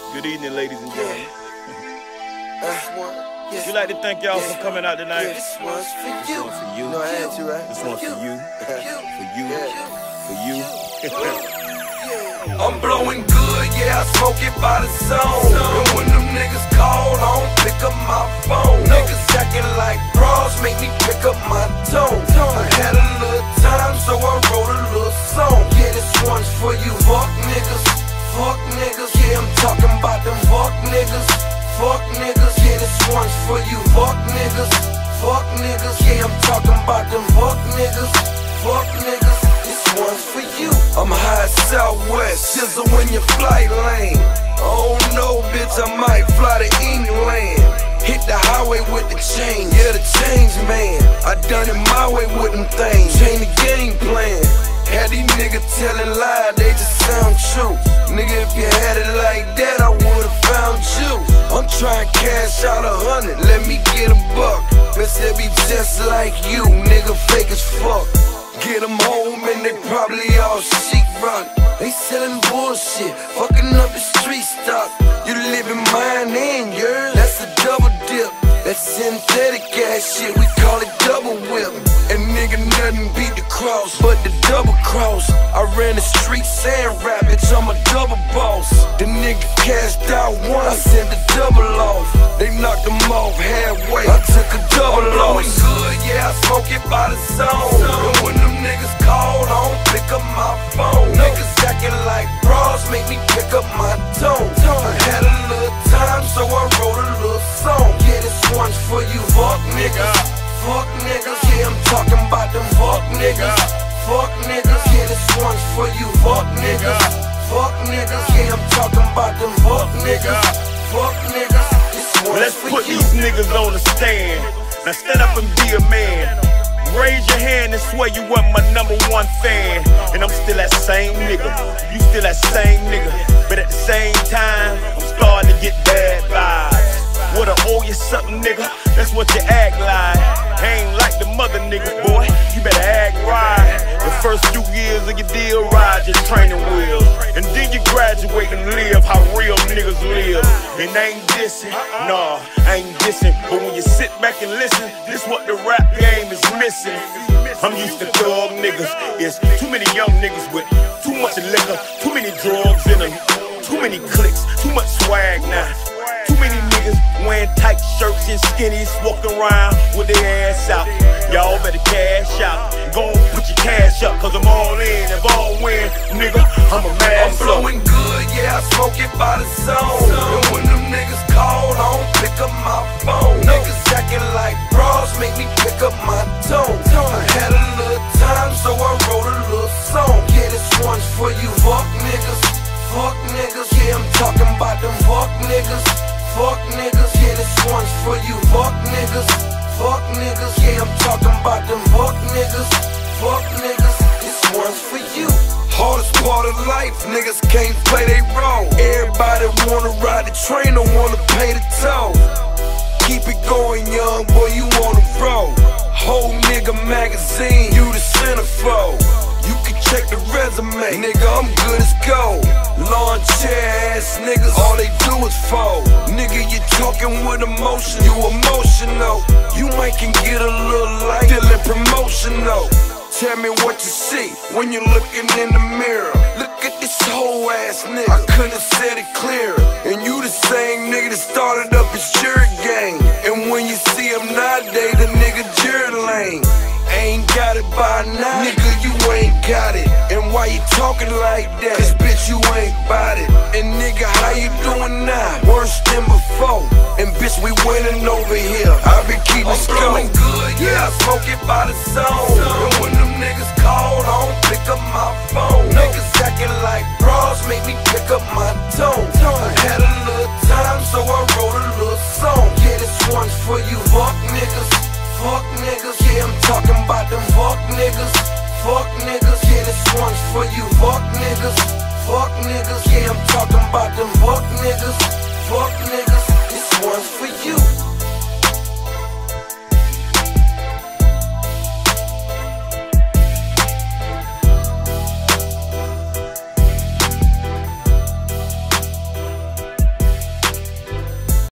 Good evening, ladies and gentlemen. We'd like to thank y'all for coming out tonight. This one's for you. This one's for you. You know I had you, right? This one's for you. For you. I'm blowing good, yeah, I smoke it by the zone. And when them niggas call, I don't pick up my phone. Niggas acting like bras, make me pick up my tone. I had a little time, so I wrote a little song. Yeah, this one's for you. Fuck niggas, yeah, I'm talking about them fuck niggas. Fuck niggas, yeah, this one's for you. Fuck niggas, yeah, I'm talking about them fuck niggas. Fuck niggas, this one's for you. I'm high southwest, sizzle in your flight lane. Oh no, bitch, I might fly to England. Hit the highway with the chain, yeah, the change man. I done it my way with them things, change the game plan. Had these niggas telling lies, they just sound true. Nigga, if you had it like that, I would've found you. I'm trying to cash out 100, let me get a buck. Bitch, they be just like you, nigga, fake as fuck. Get them home and they probably all sheetrock. They selling bullshit, fucking up the street stock. You living mine and yours, that's a double dip. That synthetic ass shit, we call it double whip. And nigga, nothing beat the cross but the double cross. I ran the streets and rap, bitch, I'm a double boss. The nigga cashed out one, I sent the double off. They knocked them off halfway, I took a double loss. I'm good, yeah, I smoke it by the zone. And when them niggas call, I don't pick up my phone. Niggas acting like bras, make me pick up my tone. I had a little time, so I wrote a little song. Yeah, this one's for you, fuck niggas. Fuck niggas, yeah, I'm talking about them fuck niggas. Fuck niggas, yeah, this one's for you, fuck niggas. Fuck niggas, yeah, I'm talking about them fuck niggas. Fuck niggas, this one's Let's for put you. these niggas on the stand. Now stand up and be a man. Raise your hand and swear you weren't my #1 fan. And I'm still that same nigga, you still that same nigga. But at the same time, I'm starting to get bad vibes. What I owe you something, nigga, that's what you act like. Ain't like the mother nigga, boy, you better act right. The first few years of your deal ride just training wheels. And then you graduate and live how real niggas live. And I ain't dissing, nah, I ain't dissing. But when you sit back and listen, this what the rap game is missing. I'm used to thug niggas, it's too many young niggas with too much liquor, too many drugs in them, too many clicks, too much swag now. Too many niggas wearing tight shirts and skinnies, walking around with their ass out. Y'all better cash out. Go and put your cash up, cause I'm all in. If all win, nigga, I'm a mad. I'm blowing good, yeah, I smoke it by the zone. And when them niggas call, I don't pick up my phone. Niggas acting like bras, make me pick up my tone. I had a little time, so I wrote a little song. Yeah, this one's for you, fuck niggas. Fuck niggas, yeah, I'm talking about them fuck niggas. Fuck niggas, yeah, this one's for you. Fuck niggas, yeah, I'm talking about them fuck niggas. Fuck niggas, this one's for you. Hardest part of life, niggas can't play they role. Everybody wanna ride the train, don't wanna pay the toll. Keep it going, young boy, you wanna roll. Whole nigga magazine, you the centerfold. You can check the resume, nigga, I'm good as gold. Lawn chair ass niggas, all they do is fold. Nigga, you talking with emotion, you emotional. You might can get a little light, feeling promotional. Tell me what you see when you're looking in the mirror. Look at this whole ass nigga, I couldn't have said it clearer. And you the same nigga that started up his shirt gang. And when you see him nowadays, the nigga Jared Lane. Ain't got it by now, nigga, you ain't got it. And why you talking like that? Cause bitch, you ain't bout it. And nigga, how you doing now? Worse than before. And bitch, we winning over here. I been keeping score. I'm good, yeah, I smoke it by the zone. And when them niggas call, I don't pick up my phone. Niggas acting like bras, make me pick up my tone. I had a little time, so I wrote a little song. Yeah, this one's for you, fuck niggas. Fuck niggas, yeah, I'm talking about them fuck niggas. Fuck niggas, yeah, this one's for you. Fuck niggas, yeah, I'm talking about them fuck niggas. Fuck niggas, this one's for you.